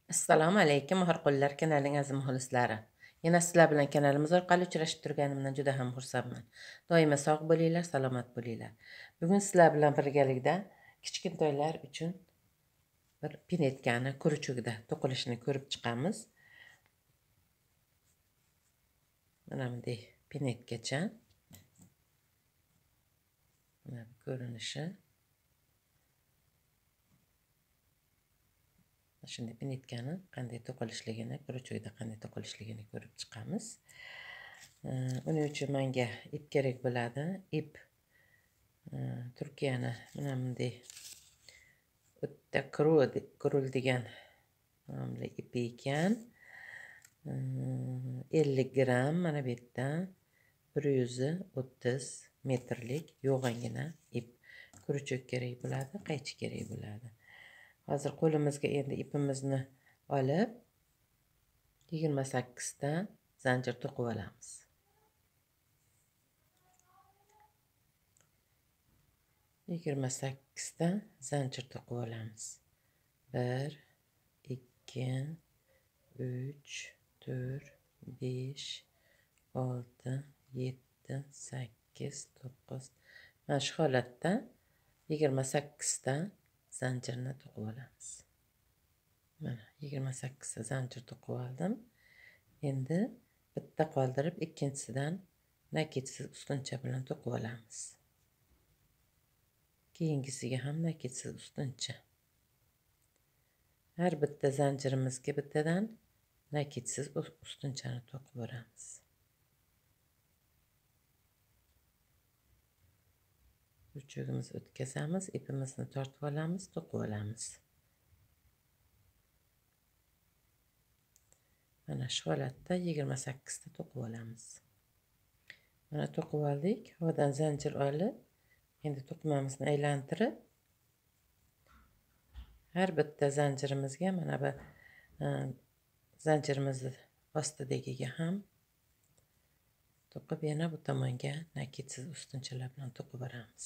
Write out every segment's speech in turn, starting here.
Assalomu alaykum, Harqullar kanalining aziz muxlislari. Yana sizlar bilan kanalimiz orqali uchrashib turganimdan juda ham xursandman. Doimo sog' bo'linglar, salomat bo'linglar. Bugun sizlar bilan birgalikda kichkintoylar uchun bir pinetkani kuruchugida to'qilishini ko'rib chiqamiz. Mana bunday pinetgacha. Mana bu ko'rinishi. Shunday pinetkani qanday to'qilishligini, kuruchugida qanday to'qilishligini ko'rib chiqamiz. Uning uchun menga ip kerak bo'ladi. Ip Turkiyani mana bunday o'ta kurul degan ipi ekan. 50 gram mana bu yerda 130 metrlik yo'g'angina ip. Kuruchuk kerak bo'ladi, qaychi kerak bo'ladi. Hozir qo'limizga endi ipimizni olib 28 ta zanjir to'qib olamiz. 28 ta zanjir to'qib olamiz. 1 2 3 4 5 6 7 8 9. Mana shu holatda 28 ta zanjirni to'qib olamiz. Mana 28 ta zanjir to'qib oldim. Endi bitta qoldirib ikkinchisidan nakitsiz ustuncha bilan to'qib olamiz. Keyingisiga ham nakitsiz ustuncha. Har bitta zanjirimizga bittadan nakitsiz ustunchani to'qib boramiz. Kuruchugimizni o'tkazamiz, ipimizni tortib olamiz, to'qib olamiz. Mana shu holatda 28 ta to'qib olamiz. Mana to'qib oldik. Havodan zanjir olib, endi to'qimamizni aylantirib, har bitta zanjirimizga mana bu zanjirimizni ostidagiga ham to'qib, yana bu tomonga nakitsiz ustunchalar bilan to'qib boramiz.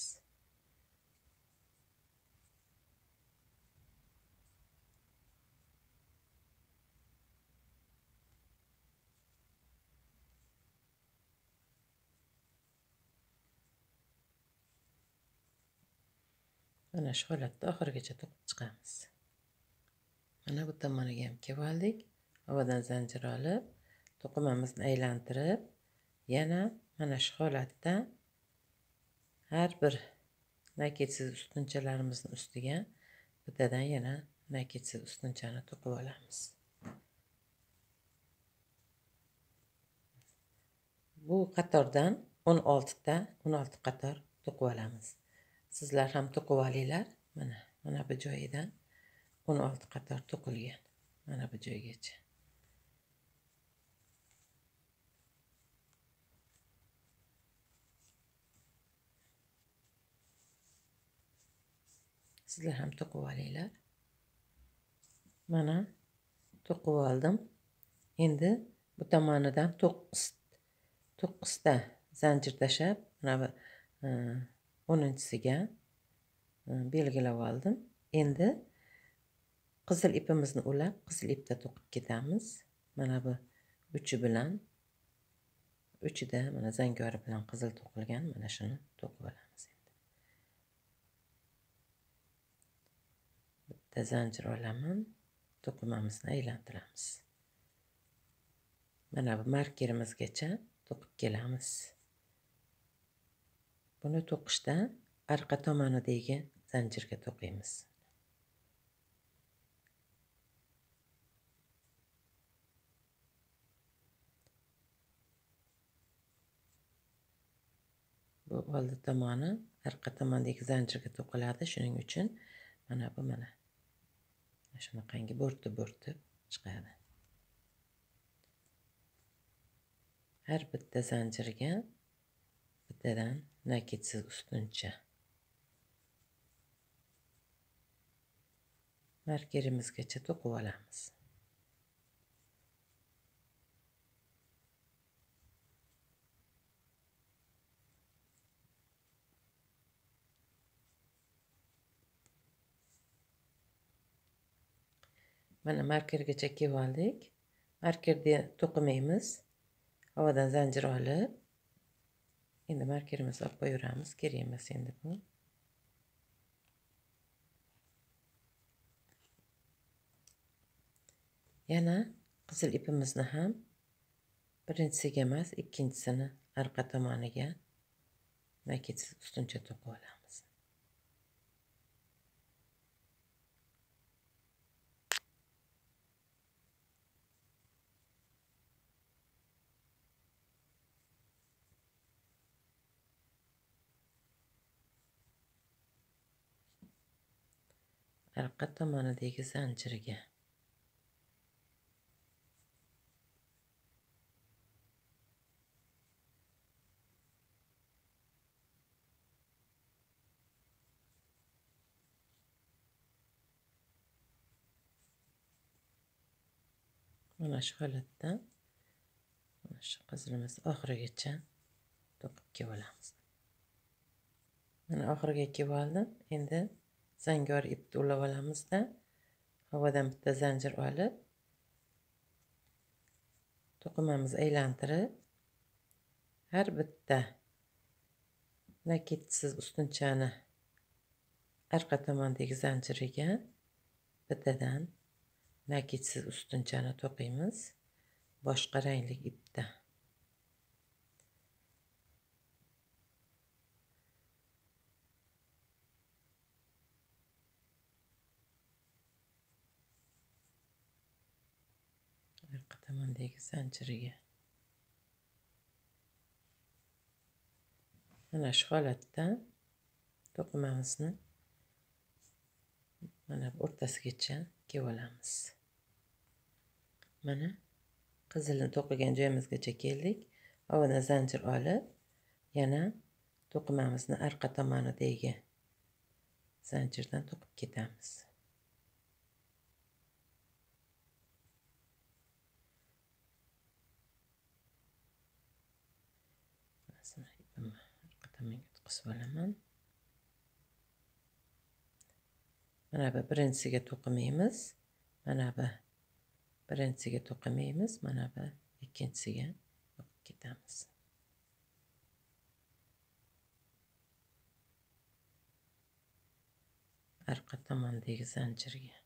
Mana shu holatda oxirigacha to'qib chiqamiz. Mana bu tomoniga ham kelib oldik. Havodan zanjir olib, to'qimamizni aylantirib, yana mana shu holatda har bir nakitsiz ustunchalarimizni ustiga bittadan yana nakitsiz ustunchani to'qib olamiz. Bu qatordan 16 qator to'qib olamiz. Sizlar ham to'qib olinglar. Mana bu joyidan 16 qator to'qilgan. Mana bu joygacha. Sizlar ham to'qib olinglar. Mana to'qib oldim. Endi bu tomonidan 9 ta zanjir tashab, mana bu 10-siga belgilab oldim. Endi qizil ipimizni ulab, qizil ipda to'qib ketamiz. Mana bu uchi bilan, uchida mana zangori bilan qizil to'qilgan, mana shuni to'qib olamiz endi. Bitta zanjir olaman, to'qimamizni aylantiramiz. Mana bu markerimizgacha to'qib kelamiz. Buni to'qishda arqa tomonidagi zanjirga to'qiymiz. Bu oldi tomoni arqa tomondagi zanjirga to'qiladi. Shuning uchun mana bu mana shunaqangi bo'rtib chiqadi. Har bitta zanjirga bittadan nakitsiz ustuncha. Markerimizgacha to'qib olamiz. Mana markergacha kelib oldik. Markerni to'qimaymiz. Havodan zanjir olib, endi markerimizni olib qo'yaveramiz. Kerak emas endi bu. Yana qizil ipimizni ham birinchisiga emas, ikkinchisini arqa tomoniga nakitsiz ustuncha to'qib olamiz. Arqa tomonidagi zanjiriga mana shu holatda mana shu qizilimiz oxirigacha to'qib kelib olamiz. Mana oxiriga kelib oldim. Endi zangor ipni ulab olamizda, havodan bitta zanjir olib, to'qimamizni aylantirib, har bitta nakitsiz ustunchani arqa tomondagi zanjiriga bittadan nakitsiz ustunchani to'qiymiz boshqa rangli ipda. Arqa tomondagi zanjiriga mana shu holatda to'qimamizni mana bu o'rtasigacha kelib olamiz. Mana qizilni to'qigan joyimizgacha keldik. Havodan zanjir olib, yana to'qimamizni arqa tomonidagi zanjirdan to'qib ketamiz. Arqa tomonga qisib olaman. Mana bu birinchisiga to'qimaymiz. Mana bu birinchisiga to'qimaymiz. Mana bu ikkinchisiga to'qib ketamiz. Arqa tomondagi zanjirga.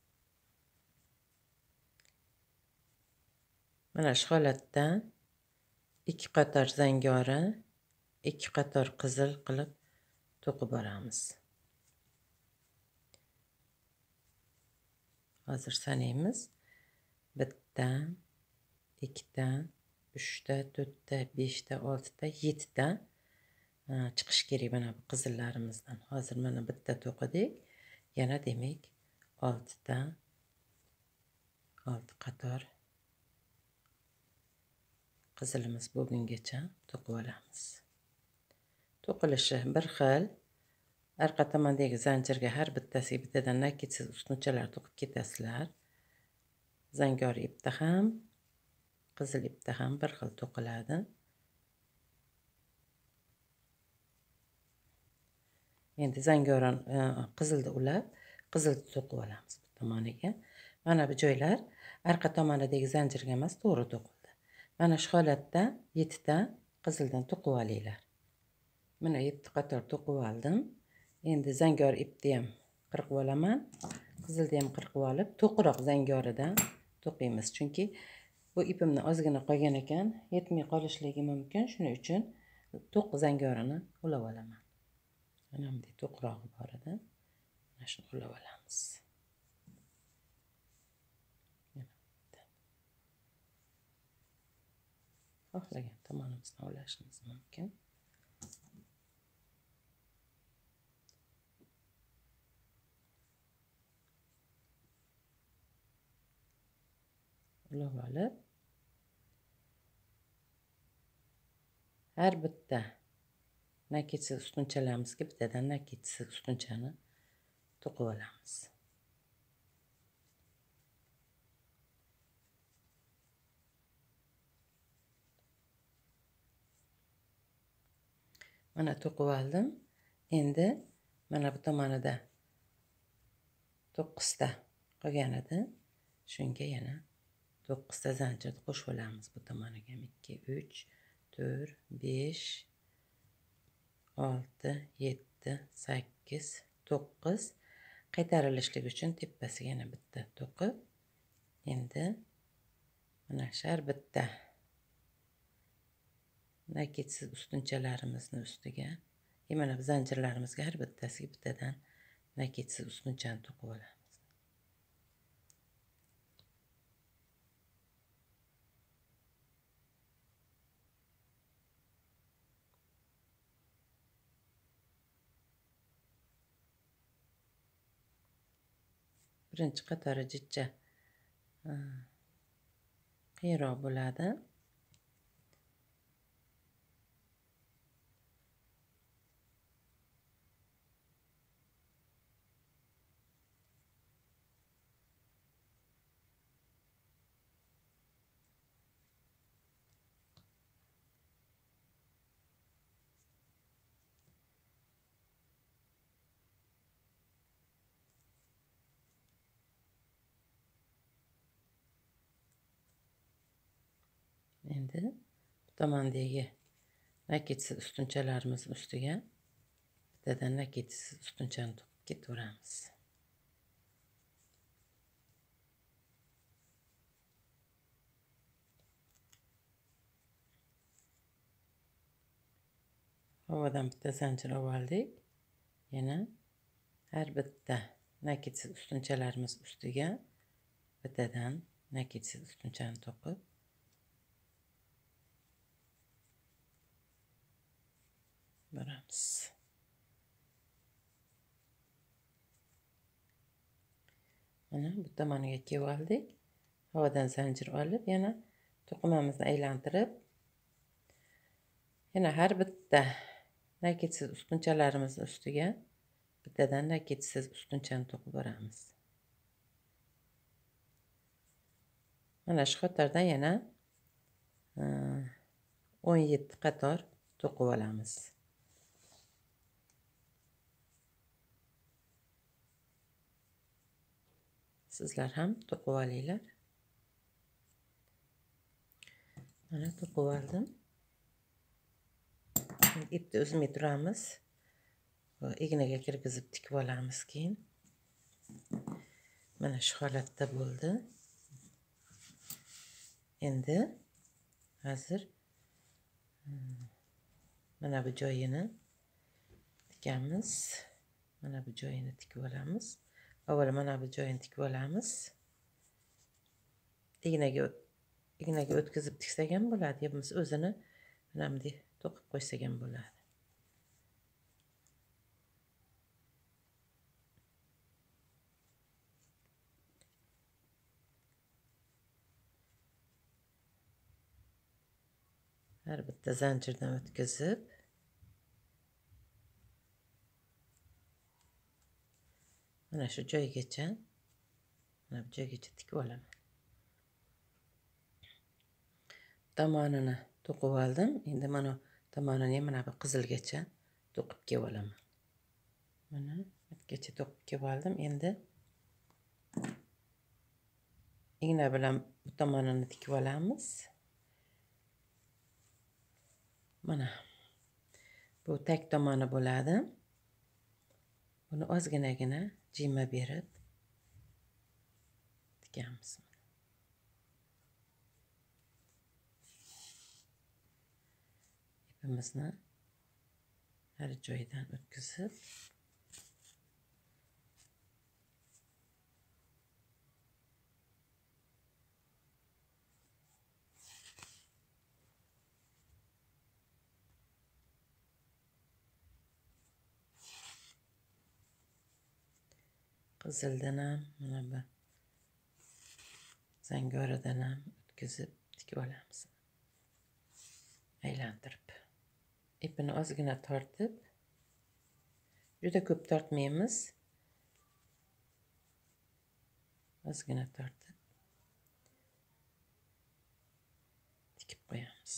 Mana shu holatda ikki qator zangori, ikki qator qizil qilib to'qib boramiz. Hozir sanaymiz. 1 ta, 2 ta, 3 ta, 4 ta, 5 ta, 6 ta, 7 ta chiqish kerak mana bu qizillarimizdan. Hozir mana bitta to'qidik. Yana demak 6 ta, 6 qator qizilimiz bo'lgungacha to'qib olamiz. To'qilishi bir xil. Arqa tomondagi zanjirga har bittasiga bittadan nakitsiz ustunchalar to'qib ketasizlar. Zangor ipda ham, qizil ipda ham bir xil to'qiladi. Endi zangoron qizilni ulab, qizilni to'qib olamiz bu tomoniga. Mana bu joylar arqa tomonidagi zanjirga emas, to'g'ri to'qildi. Mana shu holatda 7 ta qizildan to'qib olinglar. Mana 7 qator to'qib oldim. Endi zangor ipni ham qirqib olaman. Qizilni ham qirqib olib, to'qiroq zangoridan to'qiymiz. Chunki bu ipimni ozgina qolgan ekan, yetmay qolishligi mumkin. Shuning uchun to'q zangorini ulab olaman. Mana bunday to'qirog'i bor edi. Mana shuni ulab olamiz. Xohlagan tomonimizdan ulashimiz mumkin. Ulab olib, har bitta nakitsiz ustunchalarimizga bittadan nakitsiz ustunchani to'qib olamiz. Mana to'qib oldim. Endi mana bu tomonida 9 ta qolgan edi. Shunga yana 9 ta zanjirni qo'shib olamiz. Bu tomoniga 2, 3, 4, 5, 6, 7, 8, 9. Qaytarilishlik uchun tepasiga yana bitta to'qib, endi mana shar bitta naketsiz ustunchalarimizni ustiga, mana bu zanjirlarimizga har bittasiga bittadan naketsiz ustunchani to'qib olamiz. Birinchi qatori jichcha qiyinroq bo'ladi. Endi bu tomondagi naketsiz ustunchalarimiz ustiga bittadan naketsiz ustunchani to'qib ketaveramiz. Havodan bitta zanjir oldik. Yana har bitta naketsiz ustunchalarimiz ustiga bittadan naketsiz ustunchani to'qib boramiz. Mana bu tomoniga kelib oldik. Havodan zanjir olib, yana to'qimamizni aylantirib, yana har bitta naketsiz ustunchalarimiz ustiga bittadan naketsiz ustunchani to'qib boramiz. Mana shu qatorda yana 17 qator to'qib olamiz. Sizlar ham to'qib olinglar. Mana to'qib oldim. Ipni uzmay turamiz. Ignaga kirgizib tikib olamiz keyin. Mana shu holatda bo'ldi. Endi hozir mana bu joyini tikamiz. Mana bu joyini tikib olamiz. Avval mana bu joyini tikib olamiz. Ignaga o'tkazib tiksak ham bo'ladi, yo bo'lmasa o'zini mana bunday to'qib qo'ysak ham bo'ladi. Har bitta zanjirdan o'tkazib mana shu joygacha, mana bu joygacha tikib olaman. Tomonini to'qib oldim. Endi mana tomonini ham mana bu qizilgacha to'qib kelib olaman. Mana bitgacha to'qib kelib oldim. Endi igna bilan bu tomonini tikib olamiz. Mana bu tag tomoni bo'ladi. Buni ozginagina jiyma berib tikamiz. Ipimizni har joydan o'tkazib qizildan ham mana bu zangoradan ham o'tkazib tikib olamiz. Aylantirib. Ipini ozgina tortib, juda ko'p tortmaymiz. Ozgina tortib tikib qo'yamiz.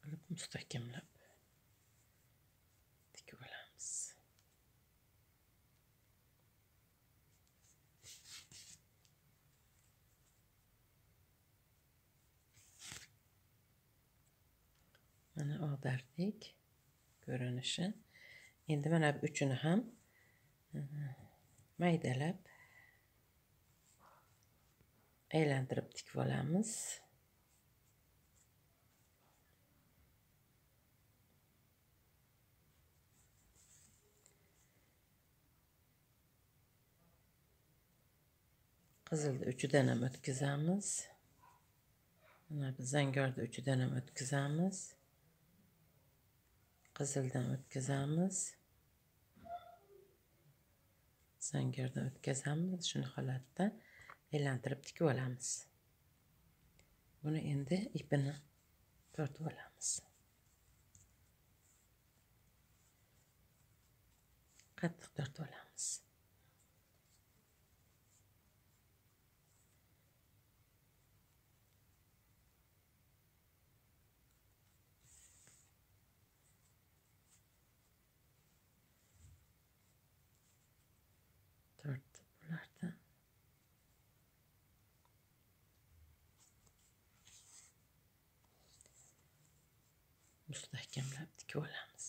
qilib mustahkamlab tikib olamiz. Mana og'dardik ko'rinishi. Endi mana bu uchini ham maydalab aylantirib tikib olamiz. Qizilda 3'dan ham o'tkazamiz. Mana bu zangorda 3'dan ham o'tkazamiz. Qizildan o'tkazamiz. Zangordan o'tkazamiz. Shuni holatda aylantirib tikib olamiz. Buni endi ipini tortib olamiz. Qattiq tortib olamiz. Tortib bulardan mustahkamlab tikib olamiz.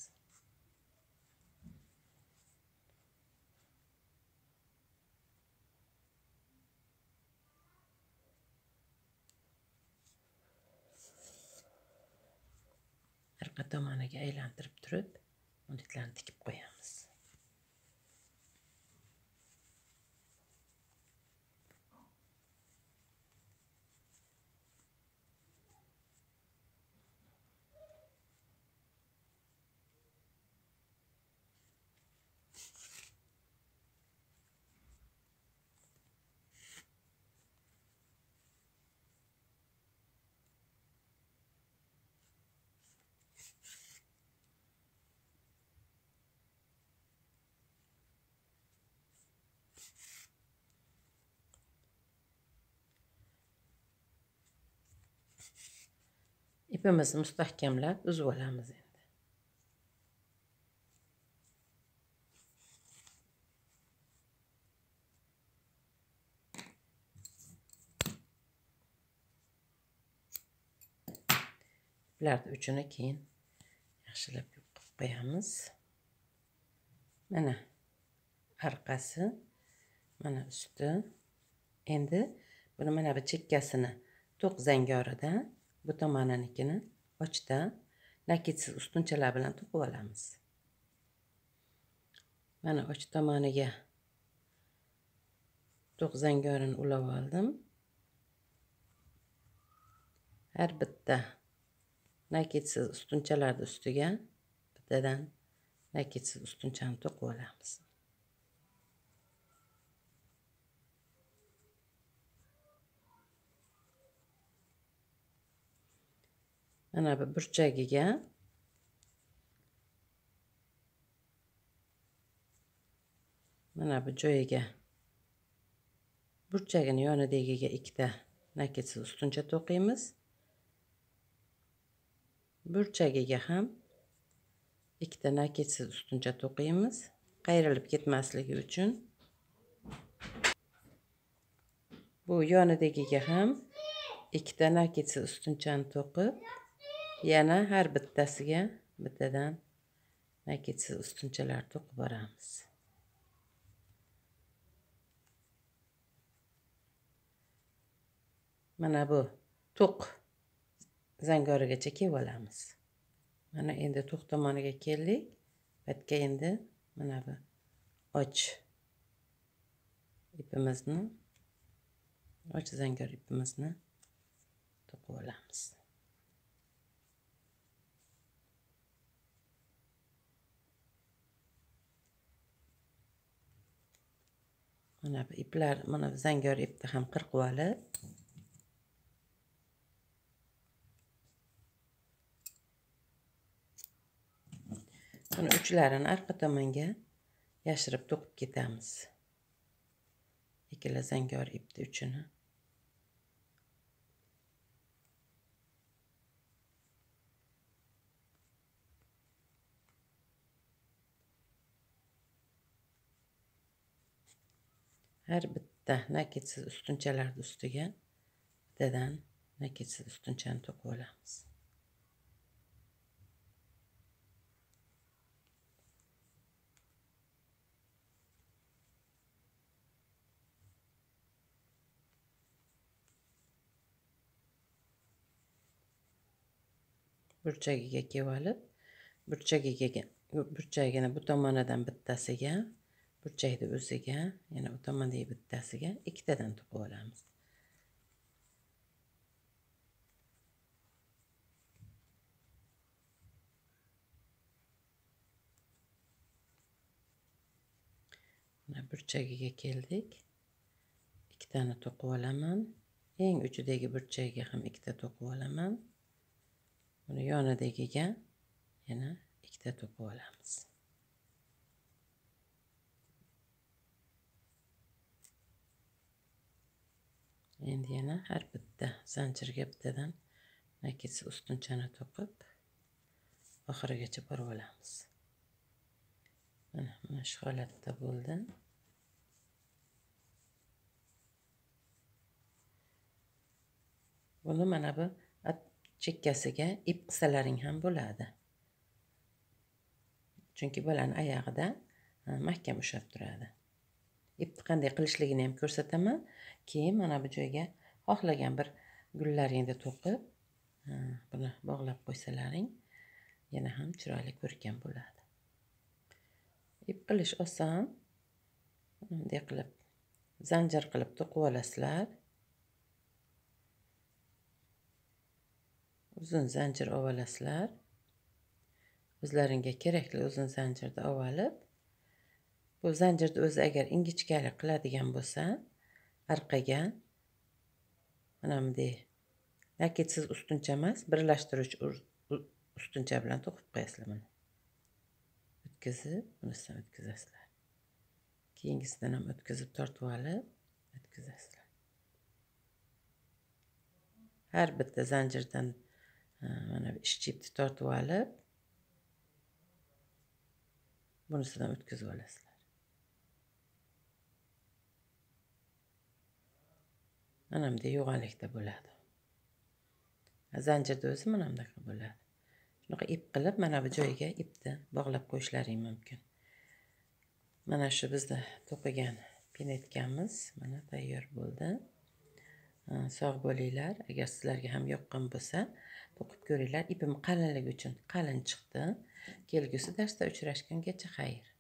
Arqa tomoniga aylantirib turib, o'nliklarni tikib qo'yamiz. İpimizni mustahkamlab uzib olamiz endi. Iplarni uchini keyin yaxshilab yopib qo'yamiz. Mana arqasi, mana usti. Endi buni mana bu chekkasini to'q zangorida, bu tomoninigini ochda nakitsiz ustunchalar bilan to'qib olamiz. Mana och tomoniga to'q zangorini ulab oldim. Har bitta nakitsiz ustunchalarning ustiga bittadan nakitsiz ustunchani to'qib olamiz. Mana bu burchagiga mana bu joyiga burchagini yonidagiga ikkita nakitsiz ustuncha to'qiymiz. Burchagiga ham ikkita nakitsiz ustuncha to'qiymiz. Qayrilib ketmasligi uchun. Bu yonidagiga ham ikkita nakitsiz ustunchani to'qib, yana har bittasiga bittadan nakitsiz ustunchalar to'qib boramiz. Mana bu to'q zangorigacha kelib olamiz. Mana endi to'q tomoniga keldik. Batga endi mana bu och ipimizni, och zangor ipimizni to'qib olamiz. Mana bu iplar, mana bu zangor ipni ham qirqib olib, buni uchlarini arqa tomonga yashirib to'qib ketamiz. Ikkala zangor ipni uchini. har bitta naketsiz ustunchalarni ustiga bittadan naketsiz ustunchani to'qib olamiz. Burchagiga kelib olib, burchagini bu tomonidan bittasiga, burchakni o'ziga, yana bu tomondagi bittasiga ikkitadan to'qib olamiz. Mana burchagiga keldik. Ikkitani to'qib olaman. Eng uchidagi burchagiga ham ikkita to'qib olaman. Buni yonidagiga yana ikkita to'qib olamiz. Endi yana har bitta zanjirga bittadan naketsiz ustunchani to'qib oxirigacha borib olamiz. Mana shu holatda bo'ldi. Buni mana bu chekkasiga ip qisalaring ham bo'ladi. Chunki bolani oyog'ida mahkam ushlab turadi. Ipni qanday qilishligini ham ko'rsataman. Keyin mana bu joyga xohlagan bir gullaringni to'qib, buni bog'lab qo'ysalaring, yana ham chiroyli ko'rkam bo'ladi. Ip qilish oson. Bunday qilib zanjir qilib to'qib olasizlar. Uzun zanjir olasizlar. O'zlaringga kerakli uzun zanjirni olib, bu zanjirni o'zi agar ingichkalik qiladigan bo'lsa, orqaga mana bunday naketsiz ustuncha emas, birlashtiruvchi ustuncha bilan to'qib qo'yasizlar mana. O'tkazib, bunisidan o'tkazasizlar. Keyingisidan ham o'tkazib tortib olib, o'tkazasizlar. Har bitta zanjirdan mana bu ishchibni tortib olib, bunisidan o'tkazib olasizlar. Mana bunday yo'g'onlikda bo'ladi. Zanjirda o'zi mana bunaqa bo'ladi. Shunaqa ip qilib, mana bu joyiga ipni bog'lab qo'yishlaring mumkin. Mana shu bizda to'qigan penetkamiz mana tayyor bo'ldi. Sog' bo'linglar. Agar sizlarga ham yoqqan bo'lsa, to'qib ko'ringlar. Ipim qalinligi uchun qalin chiqdi. Kelgusi darsda uchrashgungacha xayr.